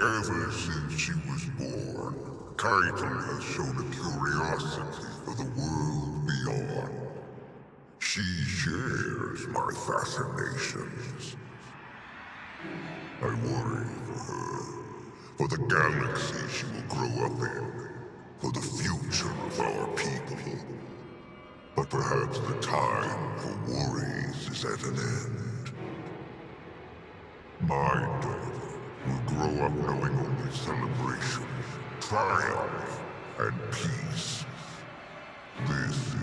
Ever since she was born, Caiatl has shown a curiosity for the world beyond. She shares my fascinations. I worry for her, for the galaxy she will grow up in, for the future of our people. But perhaps the time for worries is at an end. My daughter will grow up knowing only celebration, triumph, and peace. This